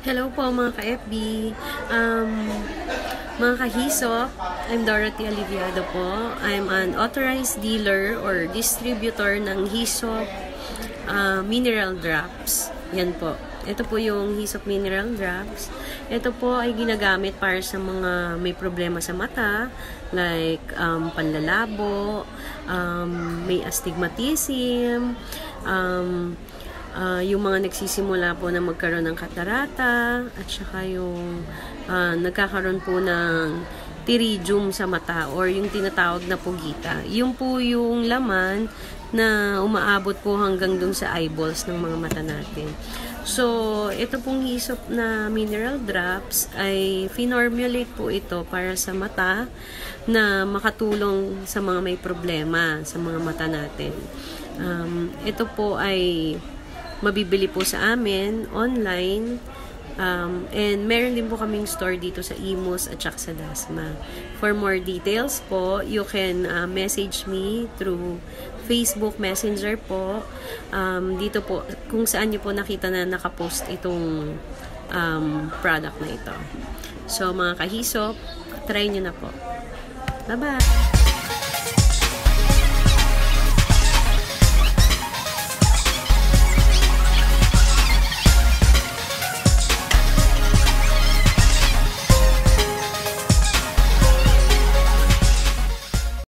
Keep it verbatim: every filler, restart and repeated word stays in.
Hello po mga ka-F B, um, mga kahiso, I'm Dorothy Aliviado po. I'm an authorized dealer or distributor ng Hisop uh, Mineral Drops. Yan po. Ito po yung Hisop Mineral Drops. Ito po ay ginagamit para sa mga may problema sa mata, like um, panlalabo, um, may astigmatism, um, Uh, yung mga nagsisimula po na magkaroon ng katarata at saka yung uh, nagkakaroon po ng pterygium sa mata or yung tinatawag na pugita. Yung po yung laman na umaabot po hanggang dun sa eyeballs ng mga mata natin. So, ito pong Hisop na mineral drops ay finormulate po ito para sa mata na makatulong sa mga may problema sa mga mata natin. Um, ito po ay mabibili po sa amin online, um, and meron din po kaming store dito sa Imus at saka sa Dasma. For more details po, you can uh, message me through Facebook Messenger po, um, dito po kung saan nyo po nakita na nakapost itong um, product na ito. So mga kahisop, try nyo na po. Bye bye!